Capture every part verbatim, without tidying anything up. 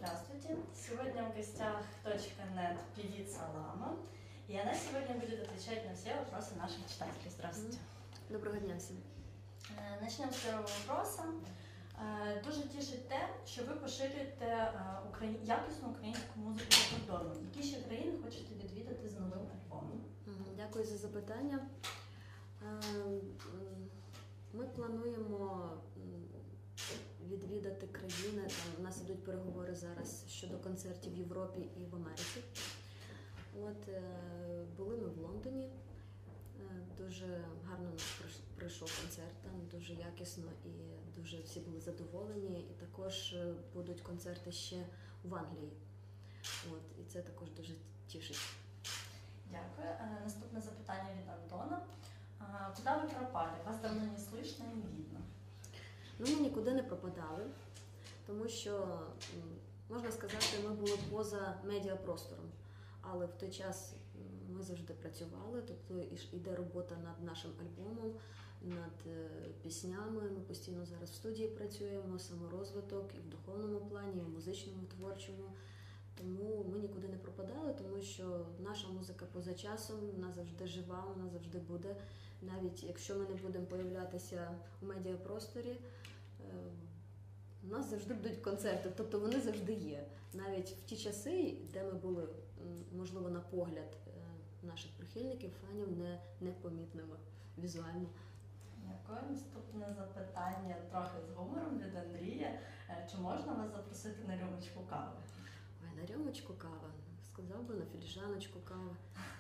Здравствуйте! Сегодня в гостях точка нет певица Лама, и она сегодня будет отвечать на все вопросы наших читателей. Здравствуйте! Доброго дня всім! Начнем з першого вопроса. Дуже тішить те, що ви поширюєте украї... якісну українську музику за кордоном. Які ще країни хочете відвідати з новим альбомом? Дякую за запитання. Ми плануємо відвідати країни, там у нас ідуть переговори зараз щодо концертів в Європі і в Америці. От, були ми в Лондоні, дуже гарно нас пройшов концерт, там дуже якісно і дуже всі були задоволені. І також будуть концерти ще в Англії. От, і це також дуже тішить. Дякую. Наступне запитання від Антона. Куда ви пропали? Вас давно не слышно і не видно. Ну, ми нікуди не пропадали, тому що, можна сказати, ми були поза медіапростором. Але в той час ми завжди працювали, тобто йде робота над нашим альбомом, над піснями. Ми постійно зараз в студії працюємо, саморозвиток і в духовному плані, і в музичному, творчому. Тому ми нікуди не пропадали, тому що наша музика поза часом, вона завжди жива, вона завжди буде. Навіть якщо ми не будемо появлятися у медіапросторі, у нас завжди будуть концерти, тобто вони завжди є. Навіть в ті часи, де ми були, можливо, на погляд наших прихильників, фанів, не, непомітними візуально. Дякую. Наступне запитання трохи з гумором від Андрія. Чи можна вас запросити на рюмочку кави? Ой, на рюмочку кави? Сказав би, на філіжаночку кави.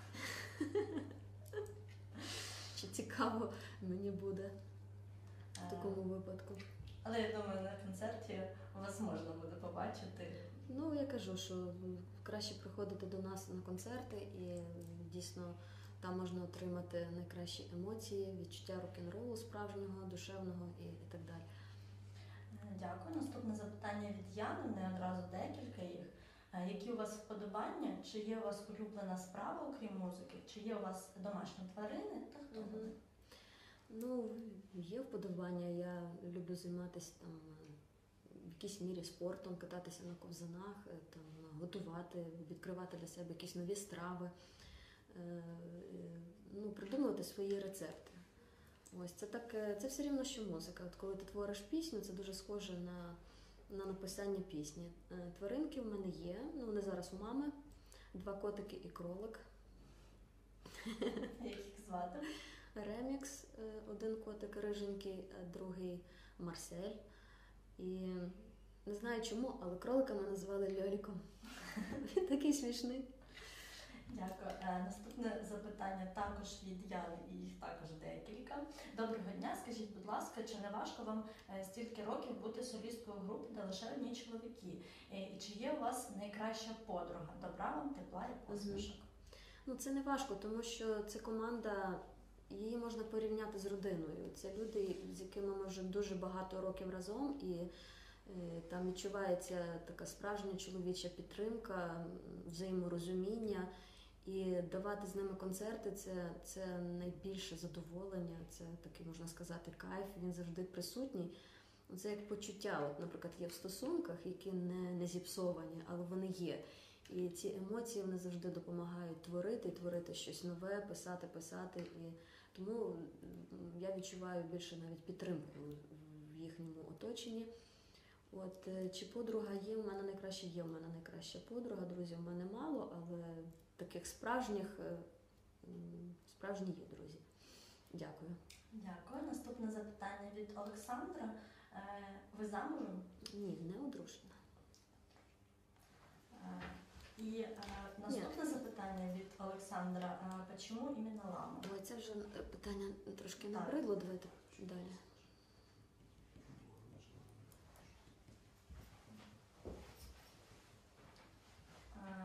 Чи цікаво мені буде в такому випадку. Але я думаю, на концерті вас можна буде побачити. Ну, я кажу, що краще приходити до нас на концерти і дійсно там можна отримати найкращі емоції, відчуття рок-н-ролу справжнього, душевного і, і так далі. Дякую. Наступне запитання від Яни, не одразу декілька їх. Які у вас вподобання? Чи є у вас улюблена справа, окрім музики? Чи є у вас домашні тварини? Та хто буде? Mm-hmm. Ну, є вподобання. Я люблю займатися там в якійсь мірі спортом, кататися на ковзанах, там, готувати, відкривати для себе якісь нові страви, ну, придумувати свої рецепти. Ось, це так, це все рівно, що музика. От коли ти твориш пісню, це дуже схоже на, на написання пісні. Тваринки в мене є, ну, вони зараз у мами, два котики і кролик. Як їх звати? Ремікс, один котик риженький, другий Марсель. І не знаю чому, але кролика ми назвали Льоліком. Він такий смішний. Дякую. Наступне запитання також від Яни, і їх також декілька. Доброго дня, скажіть, будь ласка, чи не важко вам стільки років бути солісткою групи, де лише одні чоловіки? І чи є у вас найкраща подруга? Добра вам, тепла і посмішок? Ну, це не важко, тому що це команда, її можна порівняти з родиною. Це люди, з якими ми вже дуже багато років разом, і е, там відчувається така справжня чоловіча підтримка, взаєморозуміння. І давати з ними концерти це, – це найбільше задоволення, це такий, можна сказати, кайф, він завжди присутній. Це як почуття, от, наприклад, є в стосунках, які не, не зіпсовані, але вони є. І ці емоції, вони завжди допомагають творити, творити щось нове, писати, писати. І тому я відчуваю більше навіть підтримку в їхньому оточенні. От, чи подруга є, у мене найкраще є, у мене найкраща подруга, друзів у мене мало, але таких справжніх, справжні є друзі. Дякую. Дякую. Наступне запитання від Олександра. Ви замужем? Ні, не одружена. І е, наступне Ні. запитання від Олександра. Чому іменно Лама? Ой, це вже питання трошки набридло, давайте далі. Е,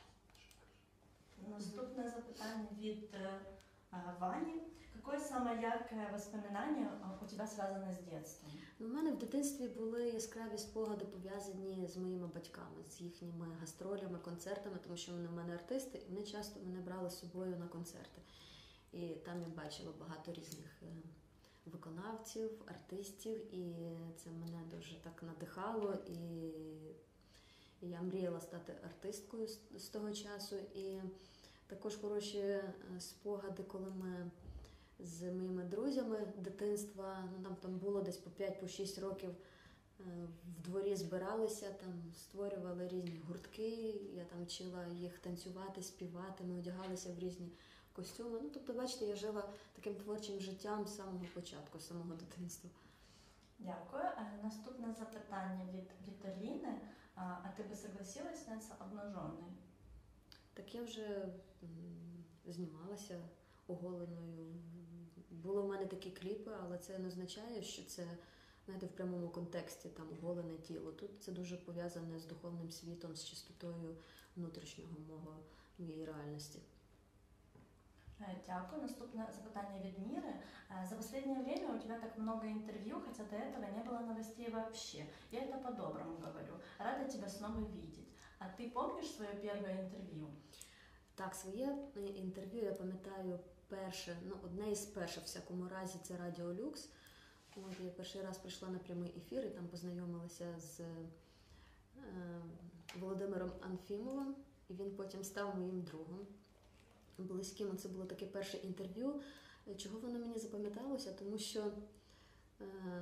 наступне запитання від е, Вані. Какое самое яркое воспоминание у тебя связано с детством? У мене в дитинстві були яскраві спогади, пов'язані з моїми батьками, з їхніми гастролями, концертами, тому що вони в мене артисти, і вони часто мене брали з собою на концерти. І там я бачила багато різних виконавців, артистів, і це мене дуже так надихало і, І я мріяла стати артисткою з, з того часу. І також хороші е, спогади, коли ми з моїми друзями дитинства, ну нам там було десь по п'ять-шість років, е, в дворі збиралися, там створювали різні гуртки, я там вчила їх танцювати, співати, ми одягалися в різні костюми. Ну, тобто, бачите, я жила таким творчим життям з самого початку, з самого дитинства. Дякую. Е, Наступне запитання від Віталіни. А, а ти би согласилась сняться обнаженою? Так я вже м, знімалася оголеною. Було в мене такі кліпи, але це не означає, що це, знаєте, в прямому контексті там оголене тіло. Тут це дуже пов'язане з духовним світом, з чистотою внутрішнього мого, моєї реальності. Э, Дякую. Наступне запитання від Міри. Э, За последнее время у тебя так много интервью, хотя до этого не было новостей вообще. Я это по-доброму говорю. Рада тебя снова видеть. А ты помнишь свое первое интервью? Так, своє е, інтерв'ю я пам'ятаю перше, ну одне із перших, в всякому разі, це Радіо Люкс. От я перший раз прийшла на прямий ефір і там познайомилася з е, Володимиром Анфімовим, і він потім став моїм другом близьким. Це було таке перше інтерв'ю. Чого воно мені запам'яталося? Тому що е,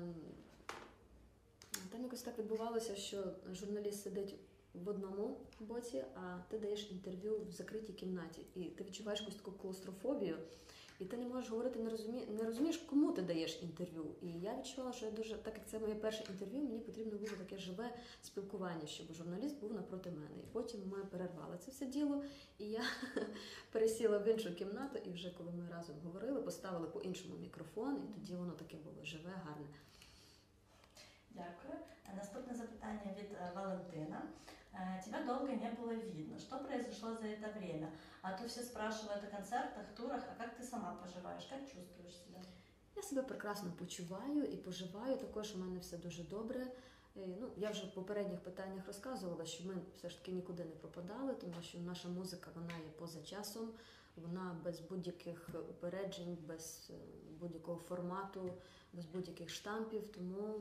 там якось так відбувалося, що журналіст сидить в одному боці, а ти даєш інтерв'ю в закритій кімнаті. І ти відчуваєш якусь таку клаустрофобію, і ти не можеш говорити, не, розумі... не розумієш, кому ти даєш інтерв'ю. І я відчувала, що я дуже, так як це моє перше інтерв'ю, мені потрібно було таке живе спілкування, щоб журналіст був напроти мене. І потім ми перервали це все діло, і я пересіла в іншу кімнату, і вже коли ми разом говорили, поставили по-іншому мікрофон, і тоді воно таке було живе, гарне. Дякую. Наступне запитання від е, Валентина. Е, Тебя долго не было видно. Что произошло за это время? А то все спрашивают о концертах, турах. А как ты сама поживаешь? Как чувствуешь себя? Я себе прекрасно почуваю і поживаю. Також у мене все дуже добре. Е, Ну, я вже в попередніх питаннях розказувала, що ми все ж таки нікуди не пропадали, тому що наша музика, вона є поза часом, вона без будь-яких упереджень, без е, будь-якого формату, без будь-яких штампів. Тому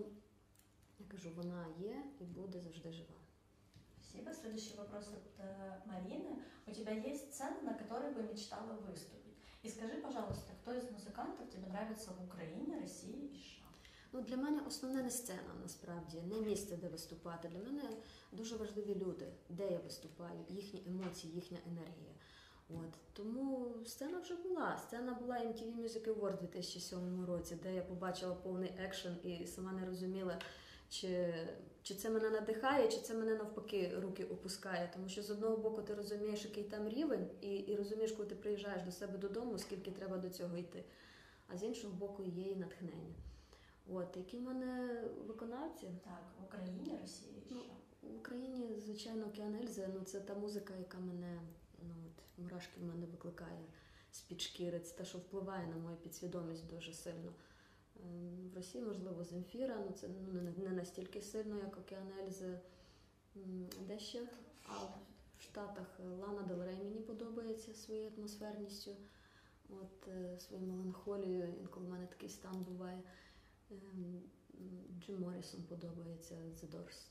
я кажу, вона є і буде завжди жива. Спасибо. Следующий вопрос от э, Марины. У тебя есть сцена, на которой бы мечтала выступить? И скажи, пожалуйста, кто из музыкантов тебе нравится в Украине, России и США? Ну, для мене основне не сцена, насправді, не місце, де виступати. Для мене дуже важливі люди, де я виступаю, їхні емоції, їхня енергія. От. Тому сцена вже була. Сцена була ем ті ві Music Awards у дві тисячі сьомому році, де я побачила повний екшен і сама не розуміла, чи, чи це мене надихає, чи це мене навпаки руки опускає. Тому що з одного боку ти розумієш, який там рівень, і, і розумієш, коли ти приїжджаєш до себе додому, скільки треба до цього йти. А з іншого боку є і натхнення. От, які в мене виконавці? Так, в Україні, Росії і Ну, США. В Україні, звичайно, Океан Ельзи, ну це та музика, яка мене, ну от, мурашки в мене викликає з-під шкіри. Це те, що впливає на мою підсвідомість дуже сильно. Ем, В Росії, можливо, Земфіра, ну це ну, не, не настільки сильно, як Океан Ельзи. М, Де ще? А в Штатах Лана Дель Рей мені подобається своєю атмосферністю, от, е, своєю меланхолією, інколи в мене такий стан буває. Ем, Джим Моррісон подобається, The Doors.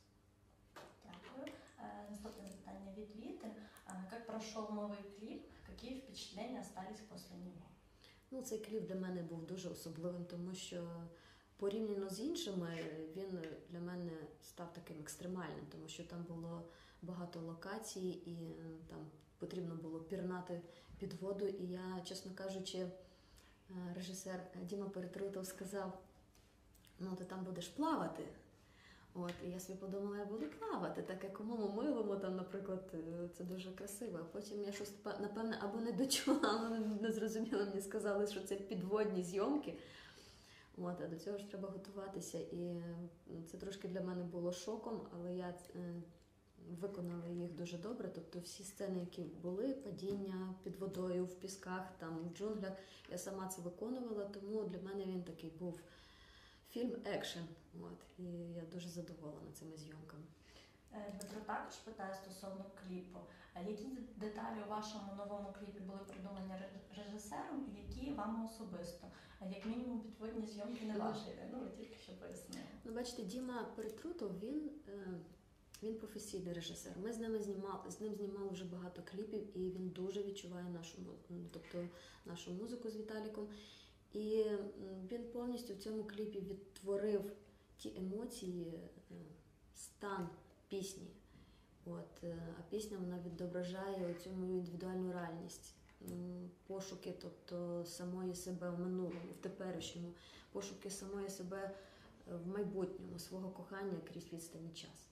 Дякую. Е, Наступне запитання від Віти. Е, Як пройшов новий кліп? Які впечатлення остались після нього? Ну, цей кліп для мене був дуже особливим, тому що порівняно з іншими він для мене став таким екстремальним, тому що там було багато локацій і е, там потрібно було пірнати під воду. І я, чесно кажучи, е, режисер Діма Перетрутов сказав, ну ти там будеш плавати. От, і я собі подумала, я буду плавати, так як у моєму милому, там, наприклад, е, це дуже красиво. А потім я щось, напевне, або не дочула, або не зрозуміла, мені сказали, що це підводні зйомки. От, а до цього ж треба готуватися. І е, це трошки для мене було шоком, але я е, виконала їх дуже добре. Тобто всі сцени, які були, падіння під водою, в пісках, там, в джунглях, я сама це виконувала, тому для мене він такий був фільм екшен. От, і я дуже задоволена цими зйомками. Е, Дмитро також питає стосовно кліпу. Е, Які деталі у вашому новому кліпі були придумані ре- режисером і які вам особисто? Е, Як мінімум підводні зйомки не ваші, ну ви тільки що пояснили. Ну, бачите, Діма Перетрутов, він е, він професійний режисер. Ми з ними знімали, з ним знімали вже багато кліпів, і він дуже відчуває нашу, му- тобто нашу музику з Віталіком. І м, він повністю в цьому кліпі відтворив ті емоції, е, стан пісні. От, е, а пісня вона відображає цю мою індивідуальну реальність. М, Пошуки, тобто самої себе в минулому, в теперішньому, пошуки самої себе е, в майбутньому, свого кохання крізь відстань і час.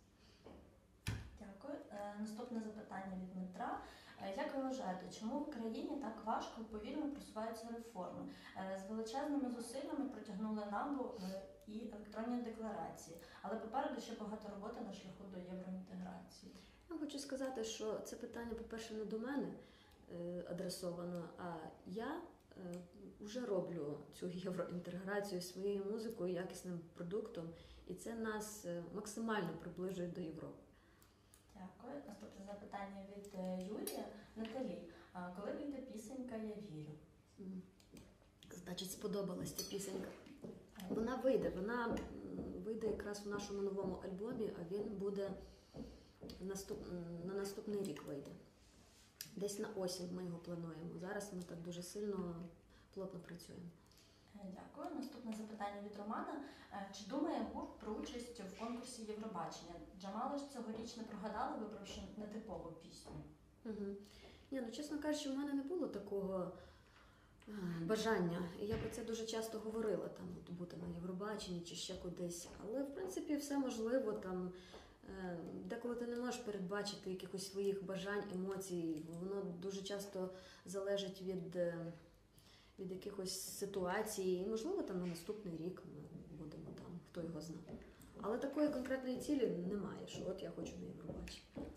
Дякую. Е, Наступне запитання від Дмитра. Е, Як ви вважаєте, чому в країні так важко і повільно просуваються реформи? Е, З величезними зусиллями протягнули НАБУ е, і електронні декларації, але попереду ще багато роботи на шляху до євроінтеграції. Я хочу сказати, що це питання, по-перше, не до мене е, адресовано, а я вже роблю цю євроінтеграцію своєю музикою, якісним продуктом, і це нас е, максимально приближує до Європи. Дякую. Наступне запитання від е, Юрія. Наталі, а коли вийде пісенька «Я вірю»? М. Значить, сподобалась ця пісенька. Вона вийде, вона м, вийде якраз в нашому новому альбомі, а він буде наступ... м, на наступний рік вийде. Десь на осінь ми його плануємо. Зараз ми так дуже сильно, плотно працюємо. Е, Дякую. Наступне запитання від Романа. Е, Чи думає гурт про участь в конкурсі Євробачення? Джамала ж цьогоріч не прогадала, вибравши нетипову пісню. Угу. Ні, ну чесно кажучи, в мене не було такого е, бажання. І я про це дуже часто говорила, там, от, бути на Євробаченні чи ще кудись. Але, в принципі, все можливо. Там, е, деколи ти не можеш передбачити якихось своїх бажань, емоцій. Воно дуже часто залежить від, е, від якихось ситуацій. І, можливо, там на наступний рік ми будемо там, хто його знає. Але такої конкретної цілі немає, що от я хочу на Євробачення.